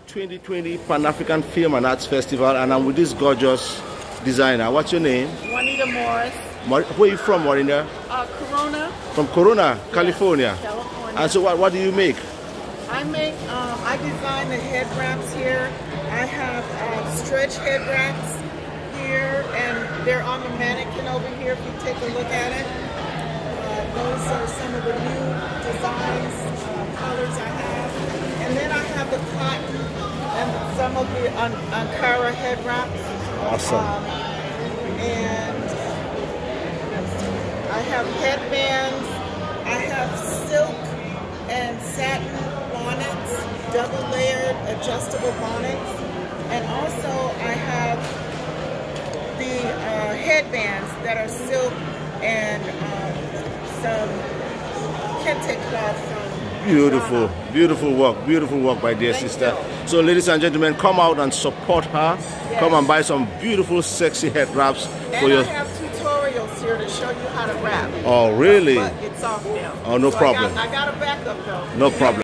2020 Pan-African Film and Arts Festival, and I'm with this gorgeous designer. What's your name? Juanita Morris. Where are you from, Juanita? Corona. From Corona, California. Yes, California. And so what do you make? I design the head wraps here. I have stretch head wraps here, and they're on the mannequin over here if you take a look at it. Those are some of the new designs, colors I have. And then I have the cotton and some of the Ankara head wraps. Awesome. And I have headbands. I have silk and satin bonnets, double layered adjustable bonnets. And also I have the headbands that are silk and some kente cloth from Beautiful, Ghana. beautiful work by dear Thank sister. you. So ladies and gentlemen, come out and support her. Yes. Come and buy some beautiful, sexy head wraps for your... I have tutorials here to show you how to wrap. Oh, really? But it's off now. Oh, no problem. I got a backup though. No problem.